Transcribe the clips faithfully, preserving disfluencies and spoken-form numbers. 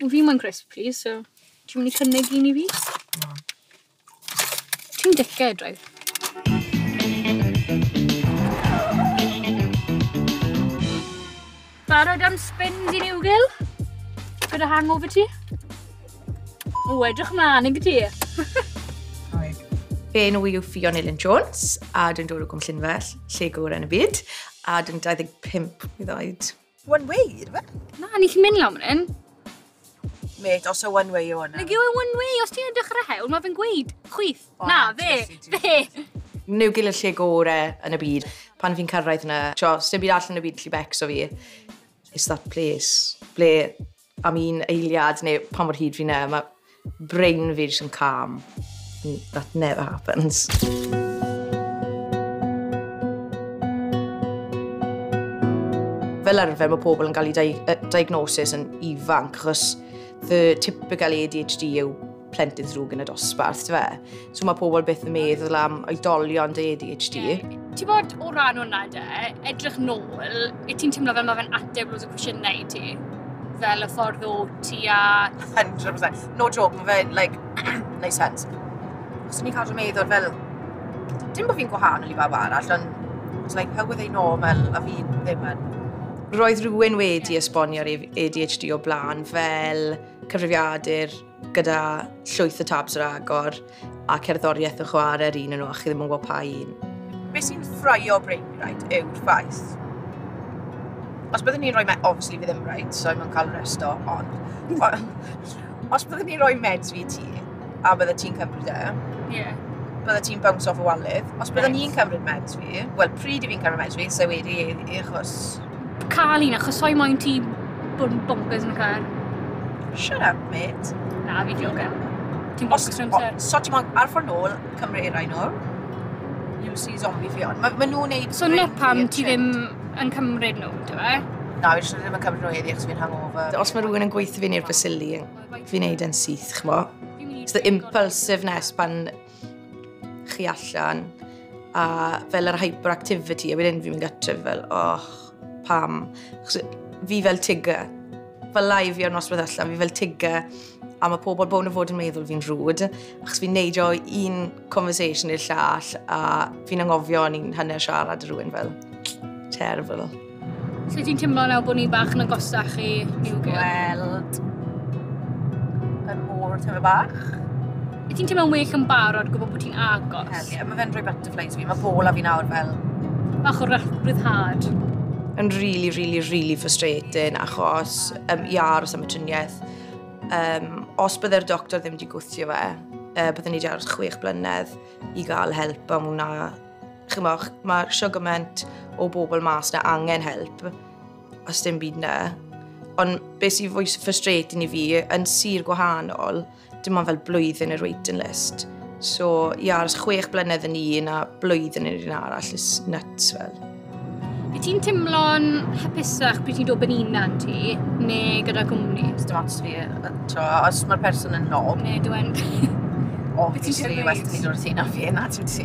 Fi mae'n crisp, please, so... Ti'n mynd i cynnig un i fi? Ti'n dickhead, right? Barod am spins i niwgil? Gyda hangover ti? O, edrych mlaen i gyda. Fe nhw yw Fion Elin Jones, a dyn dod o Gwmllynfell, lle gŵr yn y byd, a dyn dau ddeg pump i ddweud. One way, ydy fe? Na, ni chi'n mynd lawn yn. Mate, os o one way yw hwnna. Nag yw e one way, os ti'n edrych ar y hewl, mae fe'n gweud. Chwyth. Na, fe, fe. Niwgil y lle gorau yn y byd. Pan fi'n cyrraedd yna, tio, dim byd allan y byd lle becso fi. It's that place. Ble am un eiliad neu pan mor hyd fi'n e, mae brain fi jyst yn calm. That never happens. Fel arfer mae pobl yn cael ei diagnosis yn ifanc, achos the typical A D H D yw plentyn ddrwg yn y dosbarth, ti fe? So mae pobl byth yn meddwl am oedolion dy A D H D. Ti'n bod o ran hwnna de, edrych nôl, i ti'n teimlo fel mae fe'n ateb loads o cwestiynau ti? Fel y ffordd o ti a... one hundred percent. No joke, mae fe'n, like, neud sense. Os ni'n cadw meddwl fel... Dim bod fi'n gwahanol i bawb arall, ond... It's like, how were they normal a fi ddim yn? Roedd rhywun wedi esbonio'r A D H D o blaen fel cyfrifiadur gyda llwyth o tabs yr agor a cerddoriaeth o chwarae'r un yn nhw, a chi ddim yn gweld pa un. Be sy'n ffraio brain fi, right, yw'r ffaith. Os byddwn ni'n rhoi med... Obviously fi ddim right, so I'm yn cael resto, ond... Os byddwn ni'n rhoi meds fi ti, a bydde ti'n cymryd e, yeah. bydde ti'n bounce off y walydd. Os bydde ni'n cymryd meds fi, wel, pryd i fi'n cymryd meds fi, so wedi i achos... Cael un, achos soi moyn ti bod yn bonkers yn y car. Shut up, mate. Na, fi joking. Ti'n bonkers rhywun ser. So ti'n moyn ar ffordd nôl, cymryd rai nhw. You'll see zombie fi on. Ma nhw'n neud... So na pam ti ddim yn cymryd nhw, ti fe? Na, fi ddim yn cymryd nhw edrych achos fi'n hangover. Os mae rhywun yn gweithio fi i'r basili, fi'n neud yn syth, chmo. It's the impulsiveness pan chi allan, a fel yr hyperactivity, a wedyn fi'n mynd gytref fel, oh, pam. Fi fel tigger, fel live fi ar noswaith allan, fi fel tigger, a mae pobl bod yn fod yn meddwl fi'n rwd, achos fi'n neidio un conversation i'r llall, a fi'n angofio ni'n hanner siarad rhywun fel, terrible. So ti'n teimlo nawr bod ni bach yn agosach i niwgil? Wel, yn môr tyfu bach. I ti'n teimlo'n well yn barod gwybod bod ti'n agos? Hell ie, mae fe'n rhoi butterflies fi, mae bol a fi nawr fel... Bach o ryddhad. Yn really, really, really frustrating, achos um, i aros am y triniaeth. Um, os bydde'r doctor ddim wedi gwthio fe, uh, byddwn ni wedi aros chwech blynedd i gael help am hwnna. Chymach, mae siwgament o bobl mas na angen help, os dim byd na. Ond beth sy'n fwy frustrating i fi, yn sir gwahanol, dim ond fel blwyddyn yr waiting list. So, i aros chwech blynedd yn un a blwyddyn yn un arall, is nuts fel. I ti'n teimlo'n hapusach pryd ti'n dod beninant ti, neu gyda gwmni? Dim ots fi, os mae'r person yn nog. Neu dwi'n... Obviously, well, ti'n dod ti na fi, na ti'n ti.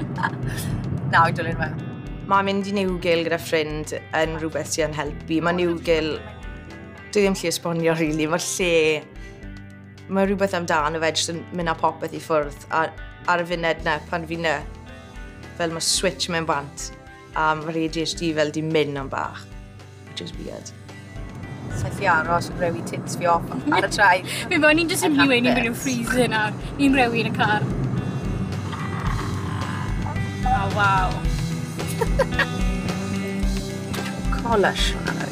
Na, i dwylun fe. Mae mynd i niwgil gyda ffrind yn rhywbeth sy'n helpu. Mae niwgil, dwi ddim lle esbonio rili, mae'r lle... Mae rhywbeth amdano fe jyst yn mynd â popeth i ffwrdd. A ar y funed na, pan fi na, fel mae switch mewn bant. A mae'r A D H D fel di mynd am bach. Which is weird. Saith i aros, rewi tits fi off ar y trai. Fe bo, ni'n jyst yn ni'n ni'n mynd yn freezer nawr. Ni'n rewi yn y car. Oh, wow. Colish hwnna.